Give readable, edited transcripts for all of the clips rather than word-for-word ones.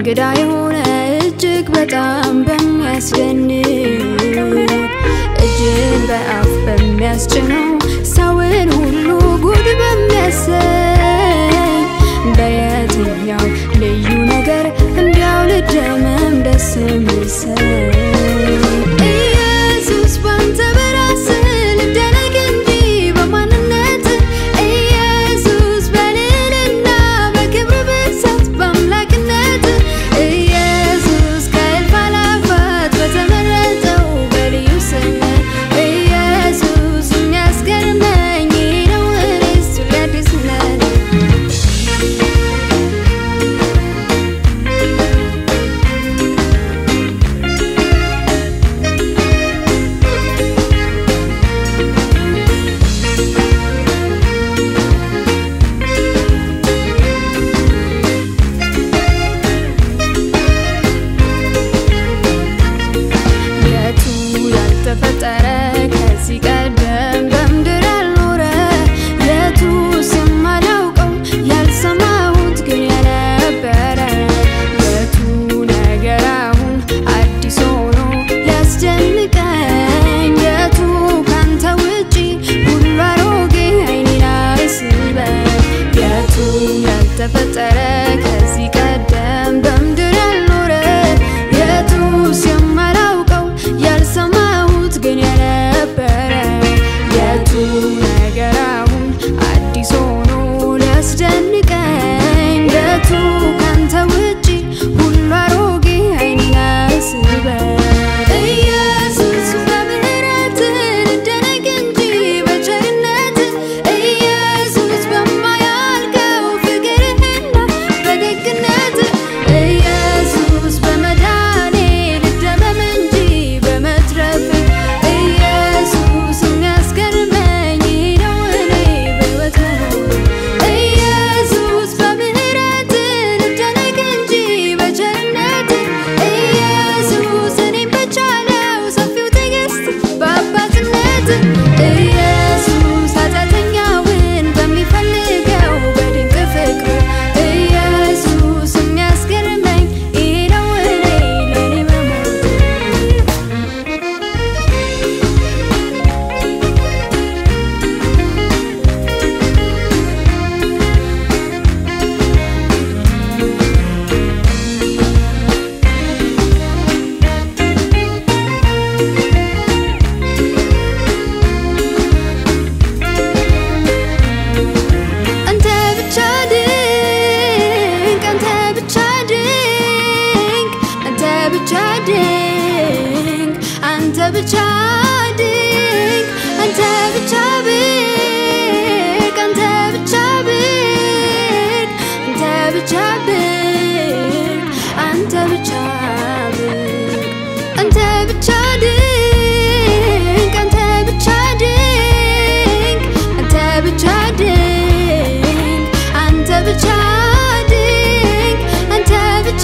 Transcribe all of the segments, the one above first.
እንግዳ የሆነ እጅግ በጣም በሚያስደንቅ እጅን በአፍ በሚያስጭነው ሰውን ሁሉ ጉድ በሚያሰኝ በየትኛው ልዩ ነገር እንዲያው ልደመም ደስ የሚሰኝ ኢየሱስ ባንተ በራስህ ልደነቅ እንጂ በማንነት ኢየሱስ በልዕልና በክብር ብዛት በአምላክነት ኢየሱስ ከእልፍ አእላፋት በተመረጠው በልዩ ስም ኢየሱስ የሚያስገርመኝ ነው እኔስ ሁሌ አዲስ ነኝ ተፈጠረ ከዚህ ቀደም በምድር ያልኖረ የቱስ የማላውቀው ያልሰማሁት ግን የነበረ የቱ ነገር አሁን አዲስ ሆኖ ያስደንቀኝ የቱ ካንተ ውጪ ሁሉ አሮጌ ዓይኔን አይስበኝ የቱ ያልተፈጠረ ከዚህ ቀደም በምድር ያልኖረ የቱስ የማላውቀው ያልሰማሁት ግን የነበረ የቱ ነገር አሁን አዲስ ሆኖ ሊያስደንቀኝ የቱ ካንተ ውጪ ሁሉ አሮጌ ዓይኔን አይስበኝ ኢየሱስ በምህረትህ ልደነቅ እንጂ በቸርነትህ ኢየሱስ በማያልቀው ፍቅርህና በደግነትህ ኢየሱስ በመዳኔ ልደመም እንጂ በመትረፍህ ኢየሱስ የሚያስገርመኝ ነው እኔ በሕይወት መኖር ኢየሱስ በምህረትህ ልደነቅ እንጂ በቸርነትህ ኢየሱስ እኔን በቻለው ሰፊው ትዕግስት በአባትነትህ ኢየሱስ ኃጢአተኛውን በሚፈልገው በድንቅ ፍቅርህ ኢየሱስ የሚያስገርመኝ ነው እኔ ለእኔ መሞት አንተ ብቻ ድንቅ አንተ ብቻ ድንቅ አንተ ብቻ ድንቅ አንተ ብቻ ድንቅ አንተ ብቻ ብርቅ አንተ ብቻ ብርቅ አንተ ብቻ ብርቅ አንተ ብቻ ብርቅ አንተ ብቻ ድንቅ አንተ ብቻ ድንቅ አንተ ብቻ ድንቅ አንተ ብቻ ድንቅ አንተ ብቻ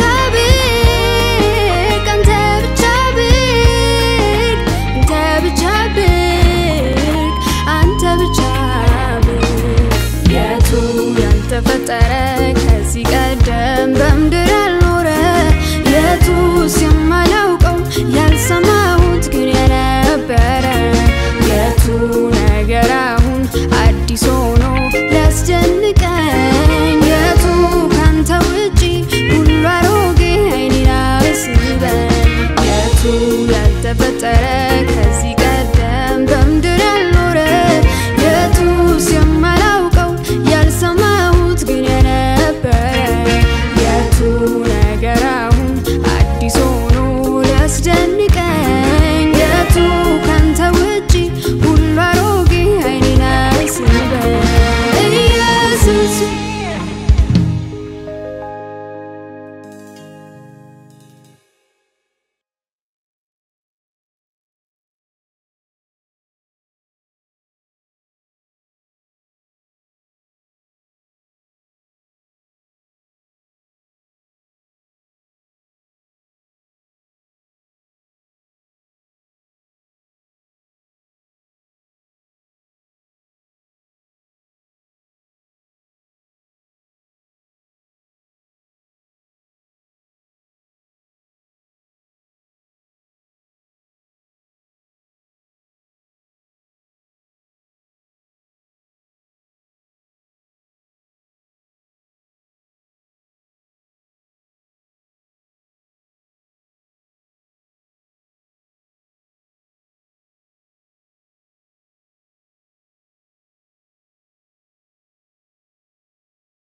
ብርቅ አንተ ብቻ ብርቅ አንተ ብቻ ብርቅ አንተ ብቻ ብርቅ የቱ ያልተፈጠረ ከዚህ ቀደም በምድር ያልኖረ የቱስ የማላውቀው ያልሰማሁት ግን የነበረ የቱ ነገር አሁን አዲስ ሆኖ ሊያስደንቀኝ